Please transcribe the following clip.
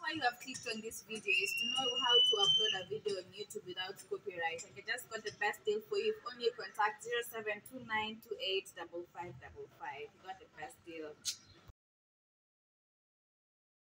why you have clicked on this video is to know how to upload a video on YouTube without copyright. I can just got the best deal for you. If only contact 0729285555. You got the best deal.